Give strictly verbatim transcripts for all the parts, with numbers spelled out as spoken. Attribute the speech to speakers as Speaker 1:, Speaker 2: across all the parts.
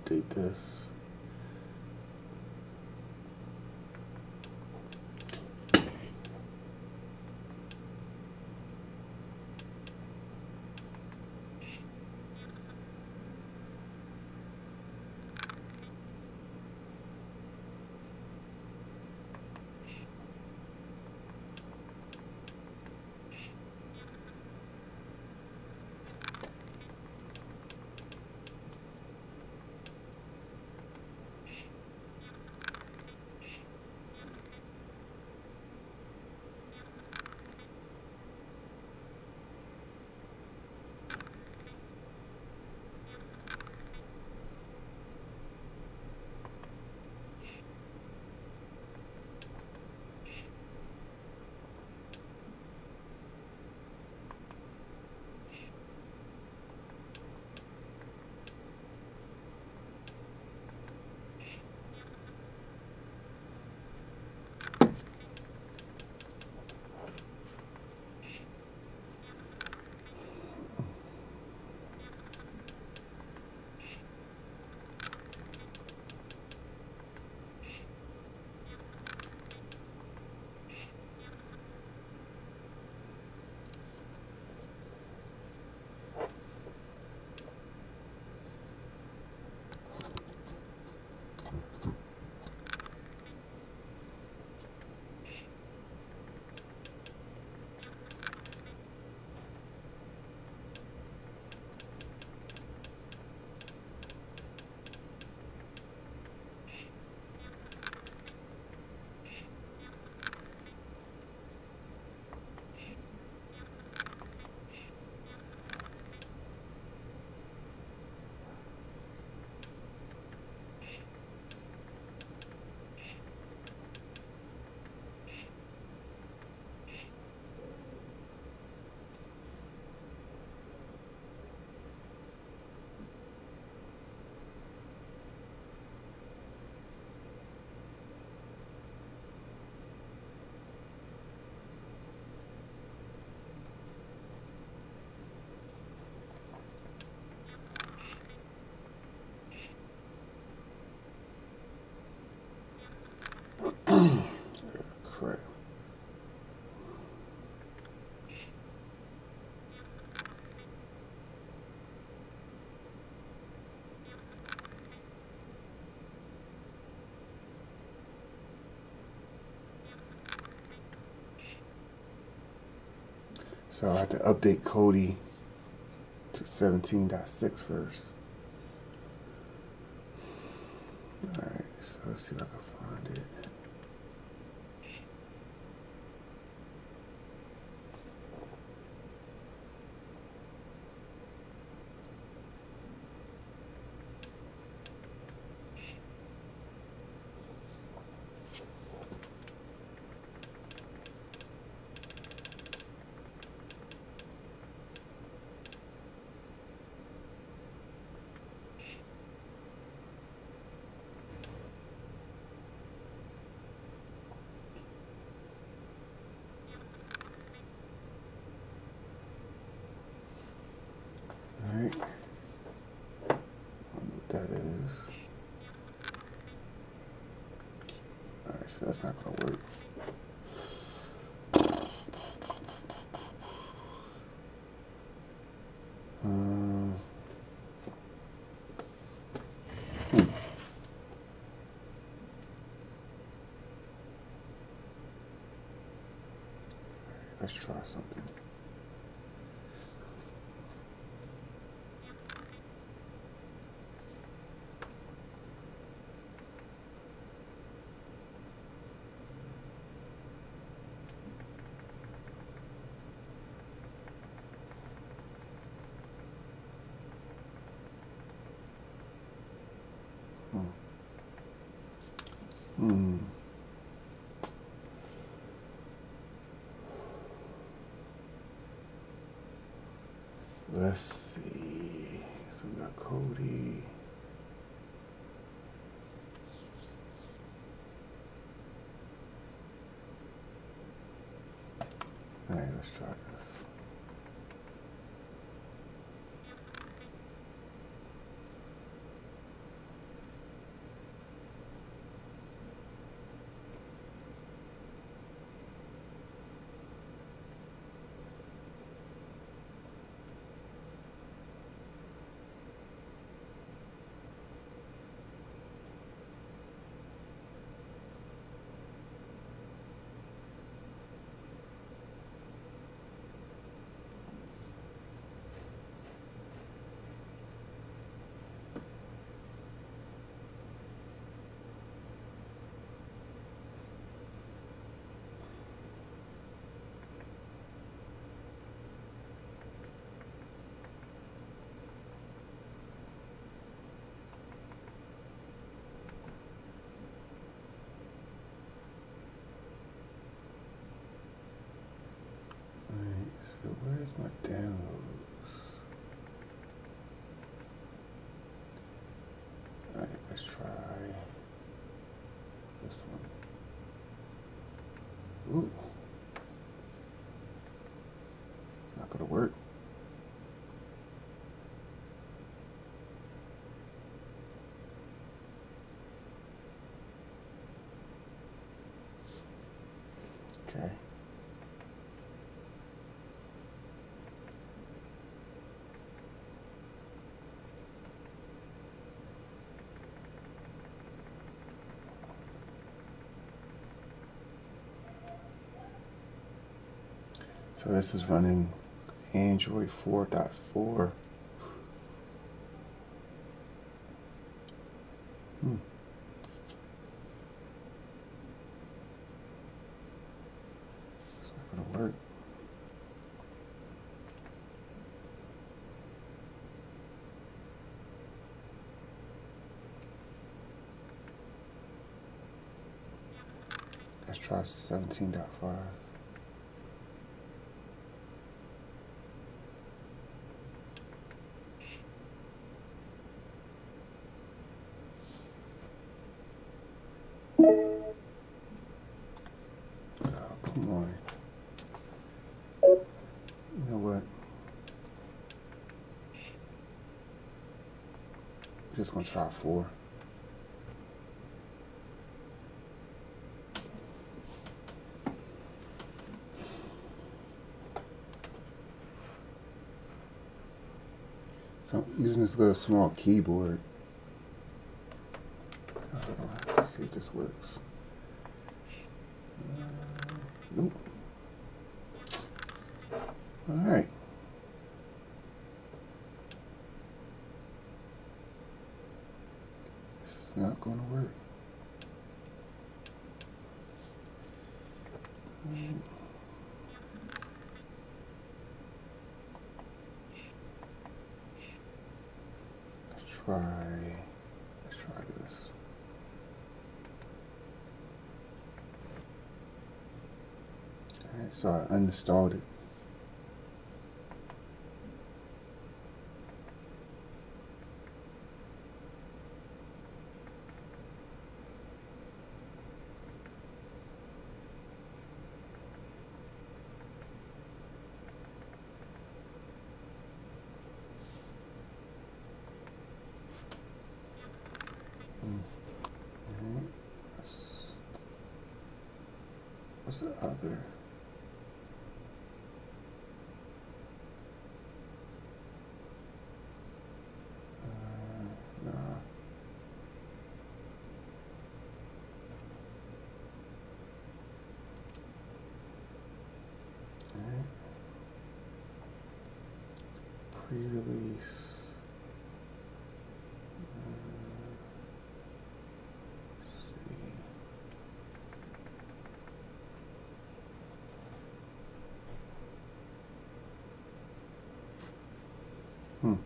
Speaker 1: update this. Crap. So I have to update Kodi to seventeen point six first. Alright, so let's see if I can find it. Alright. I don't know what that is. Alright, so that's not gonna work. Um, hmm. Let's try something. Hmm. Let's see. So we got Kodi. All right, let's try this. Where's my downloads? Alright, let's try this one. Ooh. Not gonna work. Okay. So this is running Android four point four. Hmm. It's not gonna work. Let's try seventeen point five. Oh, come on. You know what? I'm just gonna try four. So I'm using this little small keyboard. Hold on, let's see if this works. Uh, nope. All right. This is not going to work. Um, let's try. Let's try this. All right. So I uninstalled it. Mm-hmm. What's, what's the other? Uh, nah. All right. Pre-release. Hmm.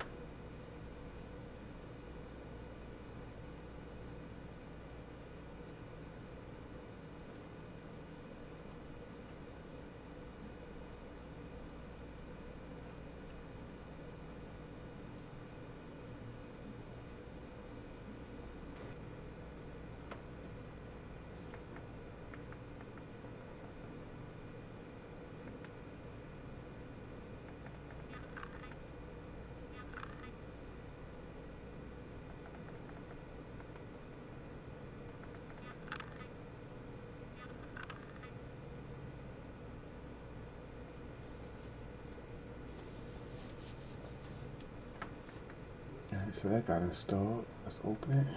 Speaker 1: All right, so that got installed. Let's open it.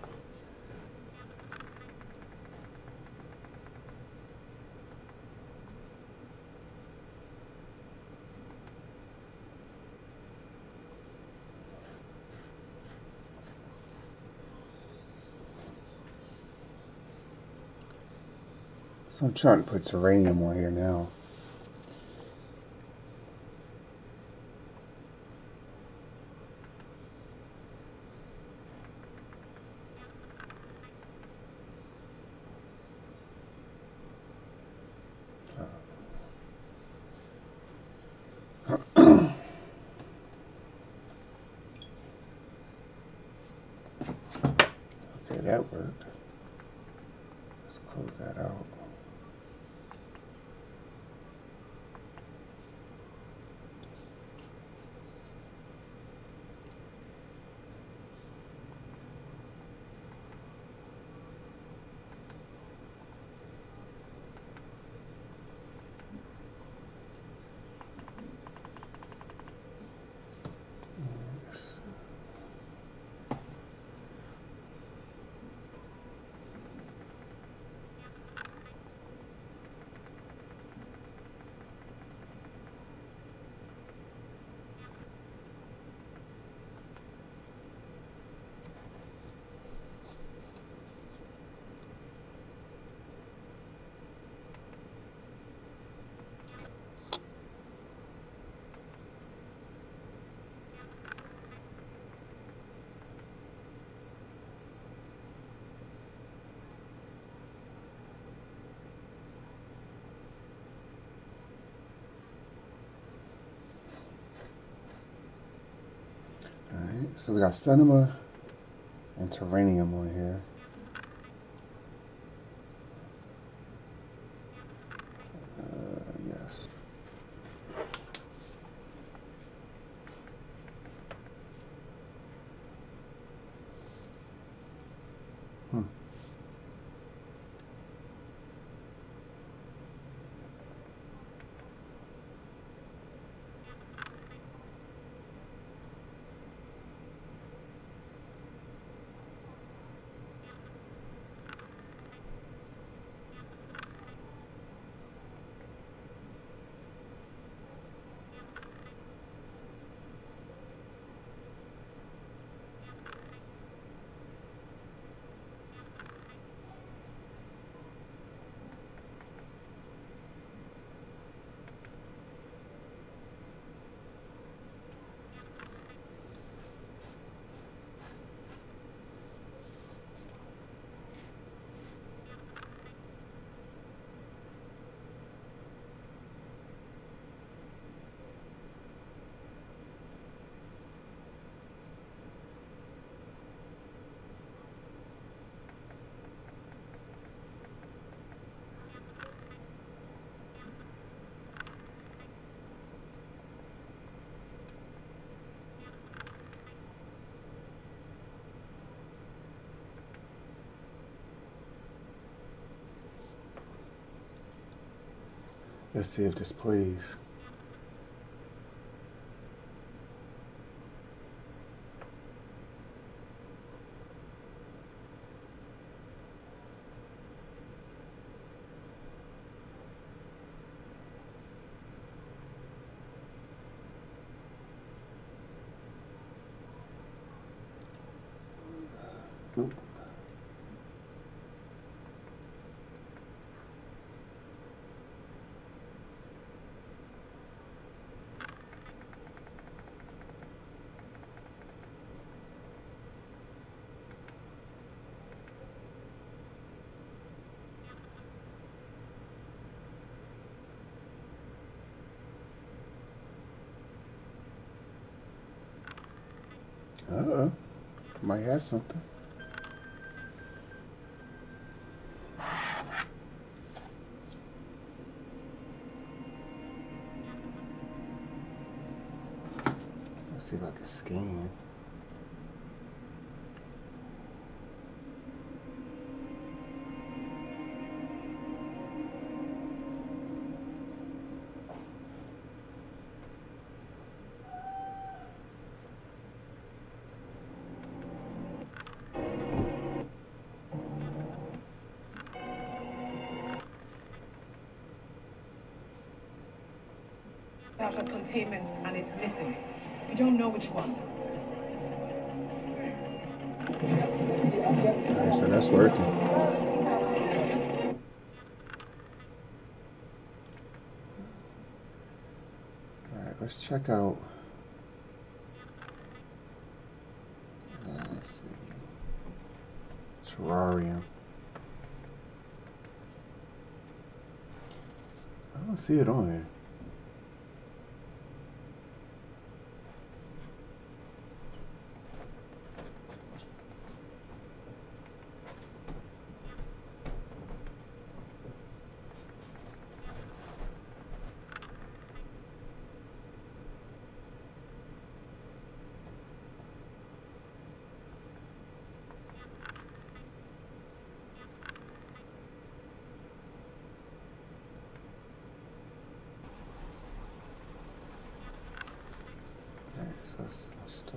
Speaker 1: So I'm trying to put Serenium on here now. So we got Cinema and Terranium on here. Uh, yes. Hmm. Let's see if this plays. Nope. Uh-oh. Might have something. Let's see if I can scan.
Speaker 2: Out of containment and it's missing. We don't know which one.
Speaker 1: Alright, so that's working. Alright, let's check out. Uh, let's see. Terrarium. I don't see it on here. Let's install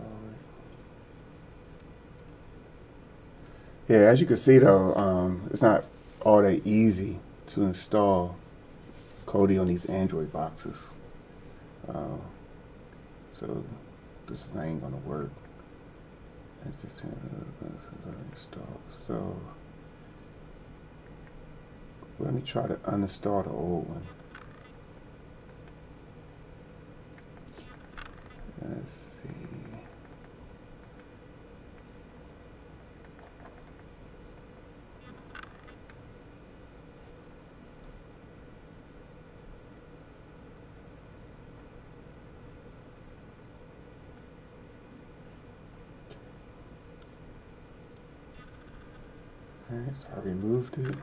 Speaker 1: it. Yeah, as you can see though, um, it's not all that easy to install Kodi on these Android boxes. Uh, so this ain't gonna work. It's just installed. So let me try to uninstall the old one. Let's see. Alright, so I removed it.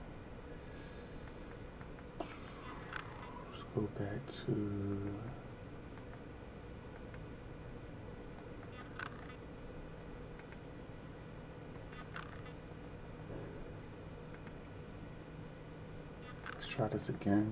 Speaker 1: Let's go back to let's try this again.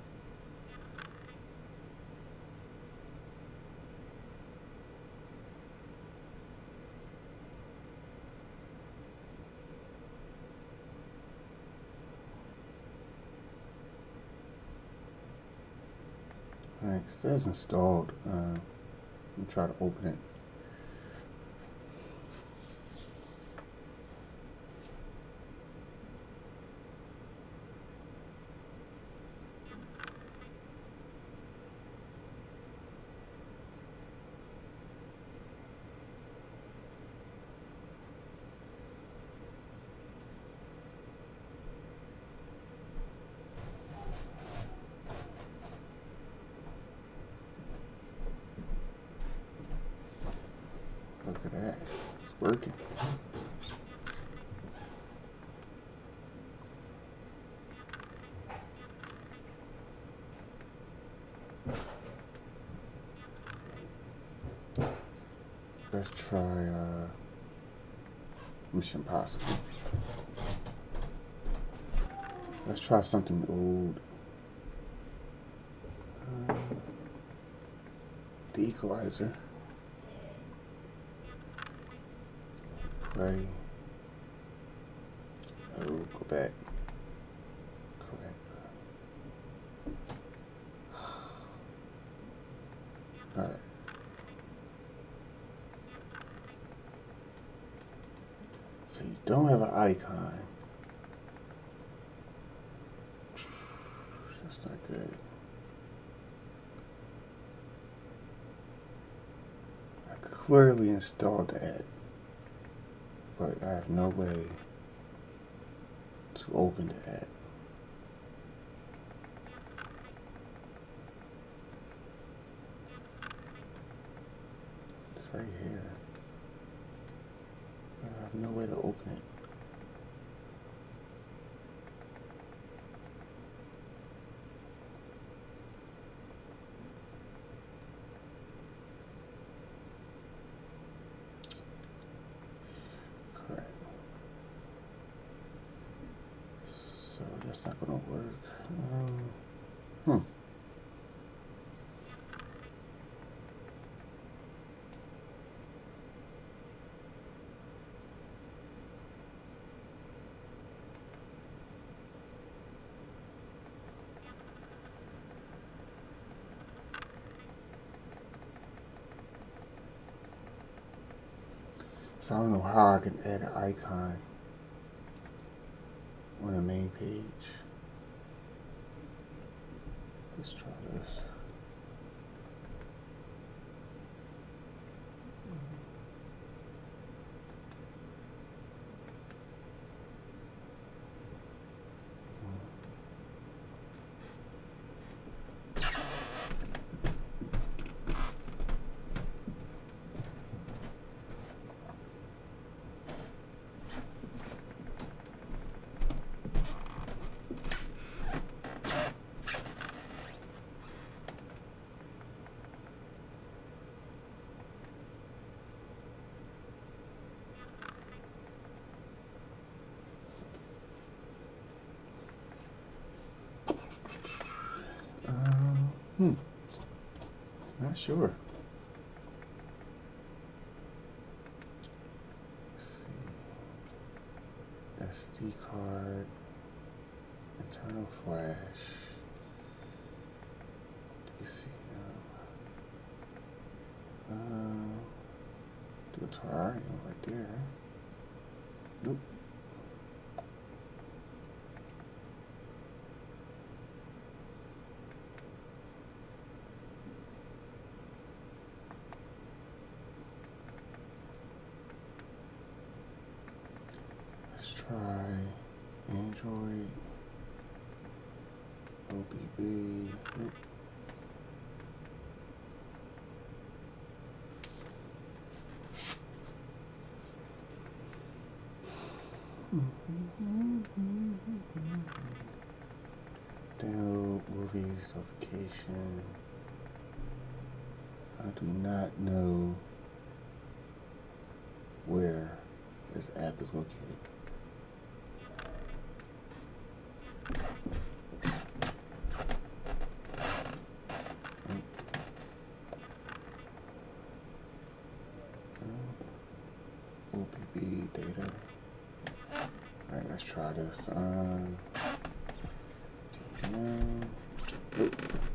Speaker 1: Alright, it says installed. Uh, let me try to open it. Look at that. It's working. Let's try uh, Mission Impossible. Let's try something old. Uh, the Equalizer. Play. Oh, go back. Correct. Alright. So you don't have an icon. That's not good. I clearly installed that, but I have no way to open the app. It's right here. I have no way to open it. Correct. So that's not gonna work. Um, hmm. So I don't know how I can add an icon on the main page. Let's try this. Um, hmm. Not sure. Let's see. S D card, internal flash, D C M. Uh, do a terrarium right there. Nope. Let's try Android, O B B. Nope. Mm-hmm. Download movies, notification. I do not know where this app is located. O P B data. Alright, let's try this. Um, oh.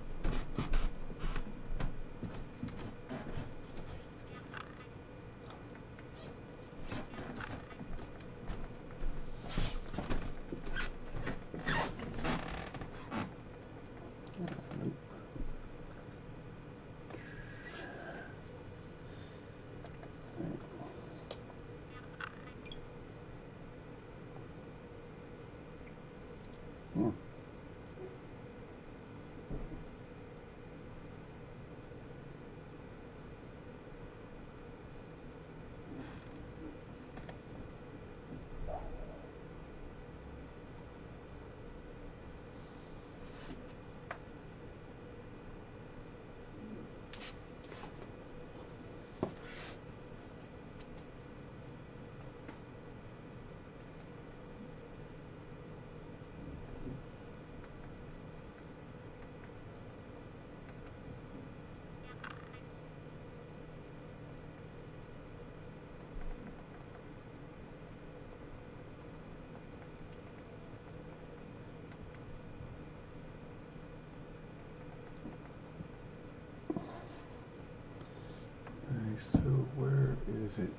Speaker 1: Hmm. Alright, so where is it?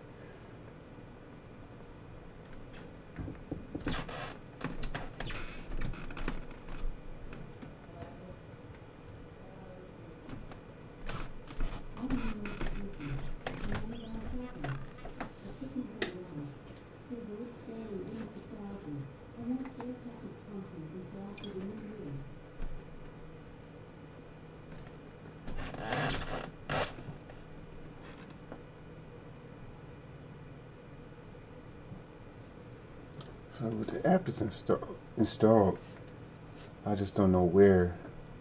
Speaker 1: So the app is install installed. I just don't know where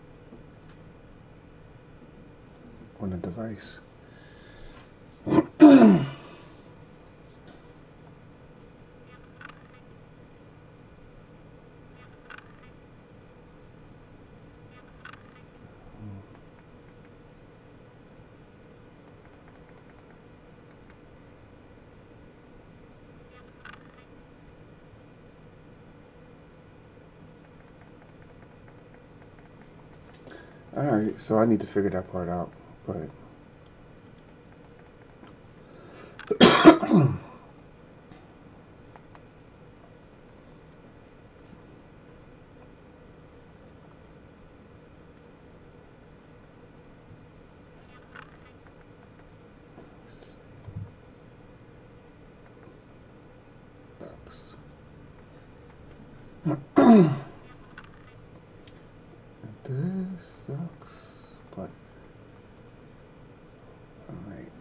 Speaker 1: on the device. Alright, so I need to figure that part out, but sucks. This sucks, but alright.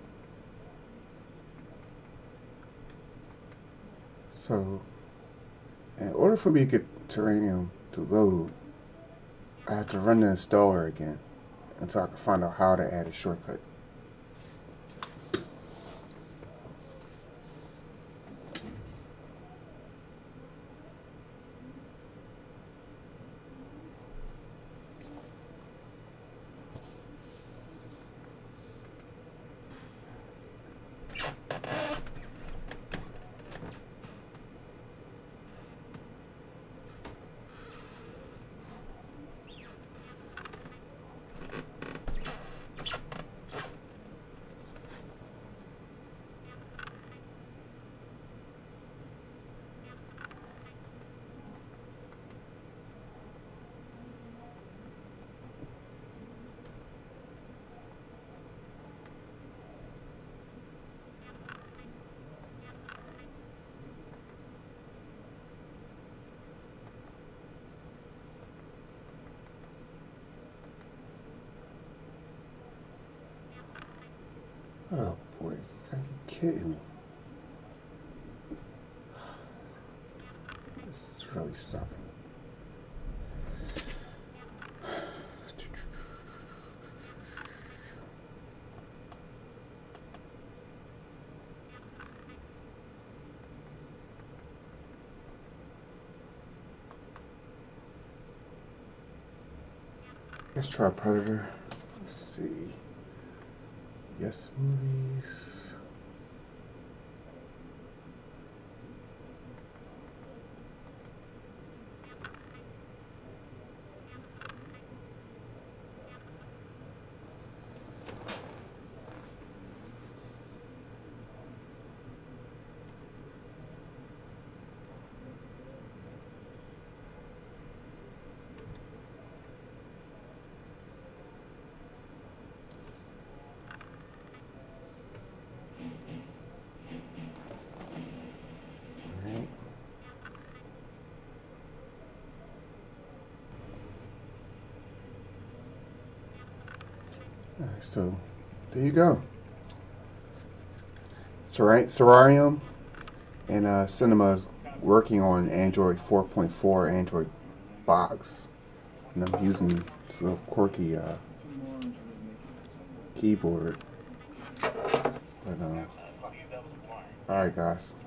Speaker 1: So, in order for me to get Terranium to load, I have to run the installer again until I can find out how to add a shortcut. Oh boy, are you kidding me? seven. Let's try Predator. Let's see. Yes, movies. Alright, so there you go. Sorarium and uh, Cinema's working on Android four point four Android box, and I'm using this little quirky uh, keyboard. But uh, all right, guys.